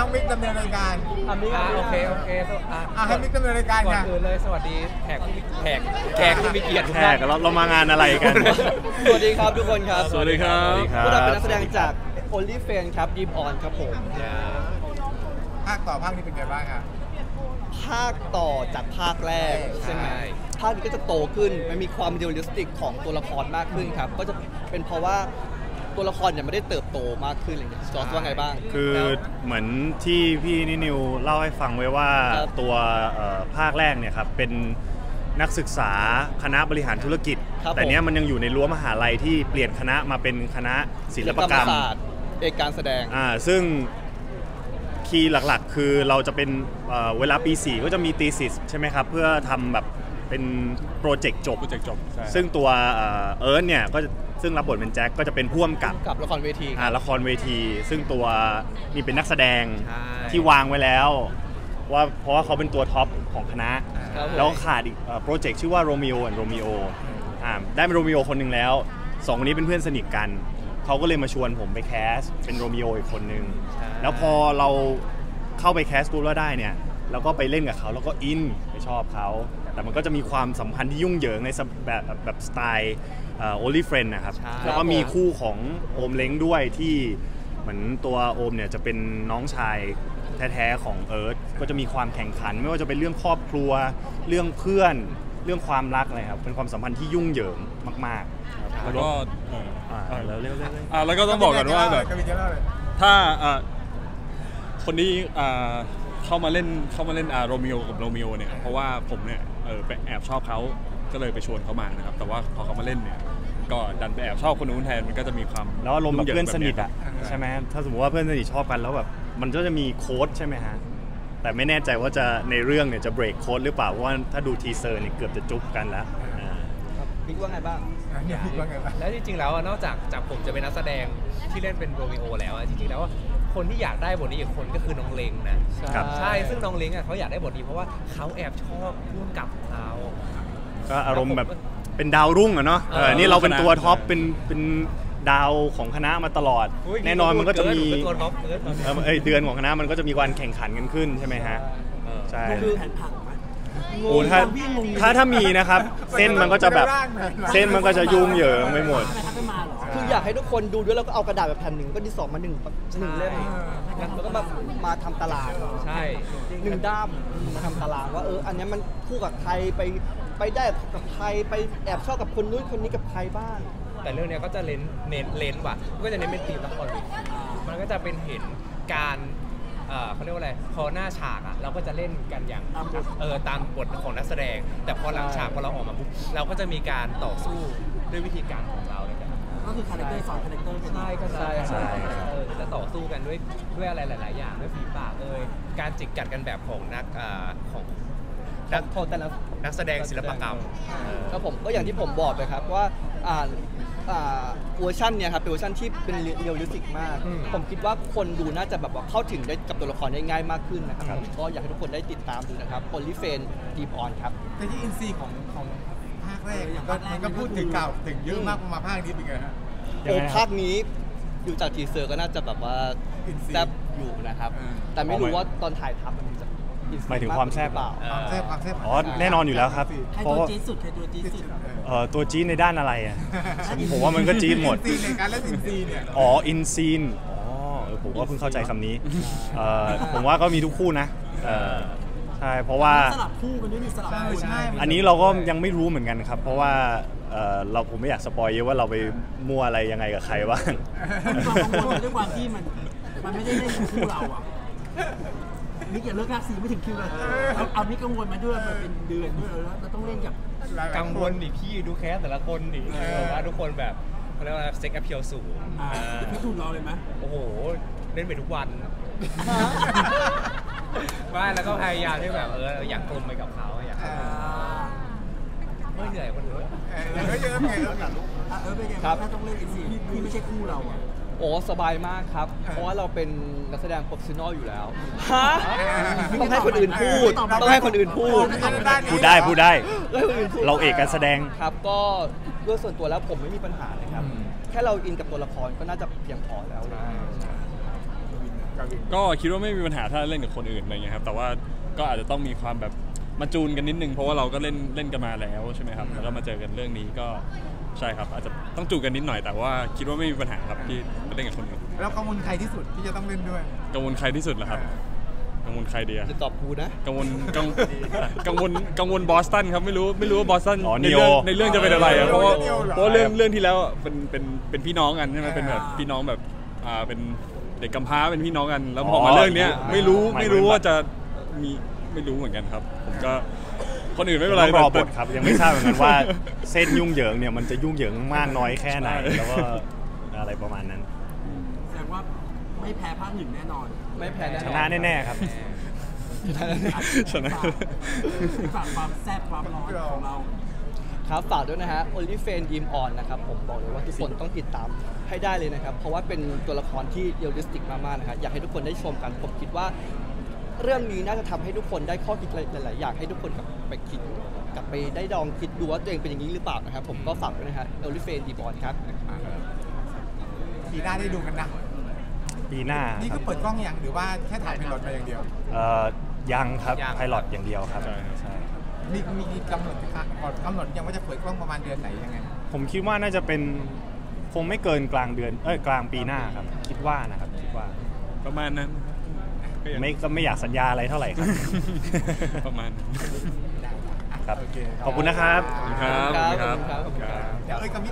องมิกดำเนินรายการโอเคให้มิกดำเนินรายการก่อนอื่นเลยสวัสดีแขกผู้มีเกียรติทุกท่านเรามางานอะไรกันสวัสดีครับทุกคนครับสวัสดีครับพวกเราเป็นนักแสดงจาก Only Fan ครับ Dream On ครับผมภาคต่อภาคนี้เป็นไงบ้างครับภาคต่อจากภาคแรกใช่ไหมภาคนี้ก็จะโตขึ้นมันมีความเรียลลิสติกของตัวละครมากขึ้นครับก็จะเป็นเพราะว่าตัวละครเนี่ยไม่ได้เติบโตมากขึ้นอะไรอย่างเงี้ยจอร์จว่าไงบ้างคือเหมือนที่พี่นิวเล่าให้ฟังไว้ว่าตัวภาคแรกเนี่ยครับเป็นนักศึกษาคณะบริหารธุรกิจแต่เนี้ยมันยังอยู่ในรั้วมหาลัยที่เปลี่ยนคณะมาเป็นคณะศิลปกรรมเอกการแสดงซึ่งคีย์หลักๆคือเราจะเป็นเวลาปี4ก็จะมีตีสิสใช่ไหมครับเพื่อทำแบบเป็นโปรเจกต์จบซึ่งตัวเอิร์ธเนี่ยก็ซึ่งรับบทเป็นแจ็คก็จะเป็นผู้กำกับละครเวทีละครเวทีซึ่งตัวนี่เป็นนักแสดงที่วางไว้แล้วว่าเพราะว่าเขาเป็นตัวท็อปของคณะแล้วขาดอีกโปรเจกต์ชื่อว่าโรมิโอและโรมิโอได้เป็นโรมิโอคนหนึ่งแล้ว2คนนี้เป็นเพื่อนสนิทกันเขาก็เลยมาชวนผมไปแคสเป็นโรมิโออีกคนนึงแล้วพอเราเข้าไปแคสปุ๊บแล้วได้เนี่ยเราก็ไปเล่นกับเขาแล้วก็อินไปชอบเขาแต่มันก็จะมีความสัมพันธ์ที่ยุ่งเหยิงในแบบสไตล์Only Friend นะครับแล้วก็มีคู่ของโอมเล้งด้วยที่เหมือนตัวโอมเนี่ยจะเป็นน้องชายแท้ๆของเอิร์ธก็จะมีความแข่งขันไม่ว่าจะเป็นเรื่องครอบครัวเรื่องเพื่อนเรื่องความรักอะไรครับเป็นความสัมพันธ์ที่ยุ่งเหยิงมากๆแล้วก็แล้วก็ต้องบอกกันว่าแบบถ้าคนนี้เข้ามาเล่นโรมิโอกับโรมิโอเนี่ยเพราะว่าผมเนี่ยไปแอบชอบเขาก็เลยไปชวนเขามานะครับแต่ว่าพอเขามาเล่นเนี่ยก็ดันไปแอบชอบคนนู้นแทนมันก็จะมีความแล้วอารมณ์แบบเพื่อนสนิทอ่ะใช่ไหมถ้าสมมติว่าเพื่อนสนิทชอบกันแล้วแบบมันก็จะมีโค้ดใช่ไหมฮะแต่ไม่แน่ใจว่าจะในเรื่องเนี่ยจะเบรกโค้ดหรือเปล่าเพราะว่าถ้าดูทีเซอร์เนี่ยเกือบจะจุ๊บกันแล้วบิ๊กว่าไงบ้างแล้วจริงๆแล้วนอกจากผมจะเป็นนักแสดงที่เล่นเป็นโรมิโอแล้วจริงๆแล้วคนที่อยากได้บทนี้อีกคนก็คือน้องเล้งนะใช่ซึ่งน้องเล้งเขาอยากได้บทนี้เพราะว่าเขาแอบชอบผู้กำกับเขาก็อารมณ์แบบเป็นดาวรุ่งอะเนาะนี่เราเป็นตัวท็อปเป็นดาวของคณะมาตลอดแน่นอนมันก็จะมีเดือนของคณะมันก็จะมีการแข่งขันกันขึ้นใช่ไหมฮะใช่โอ้ถ้ามีนะครับเส้นมันก็จะแบบเส้นมันก็จะยุ่งเหยิงไปหมดคืออยากให้ทุกคนดูด้วยแล้วก็เอากระดาษแบบแผ่นหนึ่งก็ที่2มา1เล่มแล้วก็มาทำตารางใช่ 1ด้ามมาทำตารางว่าอันนี้มันคู่กับใครไปได้กับใครไปแอบชอบกับคนนู้นคนนี้กับใครบ้างแต่เรื่องนี้ก็จะเน้นว่ะก็จะเน้นเป็นธีมละครมันก็จะเป็นเห็นการเขาเรียกว่าอะไรพอหน้าฉากเราก็จะเล่นกันอย่างตามบทของนักแสดงแต่พอหลังฉากพอเราออกมาปุ๊บเราก็จะมีการต่อสู้ด้วยวิธีการของเราเลยก็คือคาแรคเตอร์2คาแรคเตอร์ใช่ก็ใช่จะต่อสู้กันด้วยอะไรหลายๆอย่างด้วยฝีปากการจิกกัดกันแบบของนักแสดงศิลปกรรมครับผมก็อย่างที่ผมบอกไปครับว่าเวอร์ชันเนี่ยครับเป็นเวอร์ชันที่เป็นเรียลลิสติกมากผมคิดว่าคนดูน่าจะแบบว่าเข้าถึงได้กับตัวละครได้ง่ายมากขึ้นนะครับผมก็อยากให้ทุกคนได้ติดตามดูนะครับ Only Fan Dream On ครับแต่ที่อินซีของภาคแรกมันก็พูดถึงเก่าถึงเยอะมากมาภาคนี้เป็นไงฮะภาคนี้ดูจากทีเซอร์ก็น่าจะแบบว่าแซ่บอยู่นะครับแต่ไม่รู้ว่าตอนถ่ายทำมันจะหมายถึงความแซ่บเปล่าความแซ่บแน่นอนอยู่แล้วครับเพราะตัวจี๊ดสุดตัวจี๊ดในด้านอะไรอ่ะผมว่ามันก็จี๊ดหมดในการเล่นอินซีเนี่ยอินซีนผมว่าเพิ่งเข้าใจคำนี้ผมว่าก็มีทุกคู่นะใช่เพราะว่าสลับคู่กันด้วยนี่สลับคู่ใช่อันนี้เราก็ยังไม่รู้เหมือนกันครับเพราะว่าผมไม่อยากสปอยเยอะว่าเราไปมั่วอะไรยังไงกับใครบ้างด้วยความที่มันไม่ได้เล่นคู่เราอ่ะมิกอย่าเลิกลากซีไม่ถึงคิวเลยเอามิกกังวลมาด้วยมันเป็นเดือนด้วยแล้วเราต้องเล่นกับกังวลดิพี่ดูแคสแต่ละคนดิว่าทุกคนแบบเขาเรียกว่าเซ็กแอพเพียลสูงพี่ทูนรอเลยไหมโอ้โหเล่นไปทุกวันไม่แล้วก็พยายามที่แบบอยากกลมไปกับเขาอยากไม่เหนื่อยคนอื่นไม่เยอะไงแล้วกันเป็นไงครับถ้าต้องเล่นอินซีที่ไม่ใช่คู่เราอ่ะสบายมากครับเพราะว่าเราเป็นนักแสดงโปรเฟชชั่นอลอยู่แล้วต้องให้คนอื่นพูดต้องให้คนอื่นพูดได้เราเอกการแสดงครับก็ด้วยส่วนตัวแล้วผมไม่มีปัญหาเลยครับแค่เราอินกับตัวละครก็น่าจะเพียงพอแล้วกับวินก็คิดว่าไม่มีปัญหาถ้าเล่นกับคนอื่นอะไรเงี้ยครับแต่ว่าก็อาจจะต้องมีความแบบมาจูนกันนิดนึงเพราะว่าเราก็เล่นกันมาแล้วใช่ไหมครับแล้วก็มาเจอกันเรื่องนี้ก็ใช่ครับอาจจะต้องจูนกันนิดหน่อยแต่ว่าคิดว่าไม่มีปัญหาครับที่เล่นกับคนอื่นแล้วกังวลใครที่สุดที่จะต้องเล่นด้วยกังวลใครที่สุดเหรอครับกังวลใครเดียจะตอบกูนะกังวลกังวลบอสตันครับไม่รู้ว่าบอสตันอ๋อในเรื่อง Neo ในเรื่องจะเป็นอะไรอะเพราะว่า Neo เหรอเรื่องที่แล้วเป็นพี่น้องกันใช่ไหมเป็นแบบพี่น้องแบบเป็นเด็กกำพร้าเป็นพี่น้องกัน แล้วพอมาเรื่องเนี้ยไม่รู้ว่าจะมีไม่รู้เหมือนกันครับผมก็คนอื่นไม่เป็นไรต้องรอบแต่ทครับยังไม่ทราบเหมือนกันว่าเส้นยุ่งเหยิงเนี่ยมันจะยุ่งเหยิงมากน้อยแค่ไหนใช่แล้วก็อะไรประมาณนั้นแสดงว่าไม่แพ้ภาคหนึ่งแน่นอนไม่แพ้แน่ชนอนนะแน่ๆครับชนะฝากความแซ่บความร้อนของเราครับฝากด้วยนะฮะ Only f a n Dream On นะครับผมบอกเลยว่าทุกคนต้องติดตามให้ได้เลยนะครับ เพราะว่าเป็นตัวละครที่เรียลลิสติกมากๆนะครับอยากให้ทุกคนได้ชมกัน ผมคิดว่าเรื่องนี้น่าจะทำให้ทุกคนได้ข้อคิดหลายๆอย่างให้ทุกคนกลับไปคิดกลับไปได้ลองคิดดูว่าตัวเองเป็นอย่างนี้หรือเปล่านะครับผมก็ฝากด้วยนะฮะ Only f a n Dream On ครับปีหน้าได้ดูกันนะปีหน้านี่คคืรัอบ เปิดกล้องยังหรือว่าแค่ถ่ายเป็นรถมาอย่างเดียวยังครับยังไพลอตอย่างเดียวครับใช่ครับใช่มีกำหนดก่อนกำหนดยังว่าจะเปิดกล้องประมาณเดือนไหนยังไงผมคิดว่าน่าจะเป็นคงไม่เกินกลางปีหน้าครับคิดว่านะครับคิดว่าประมาณนั้นก็ยังก็ไม่อยากสัญญาอะไรเท่าไหร่ครับประมาณนั้นครับโอเคขอบคุณนะครับครับขอบคุณครับเดี๋ยวก็มี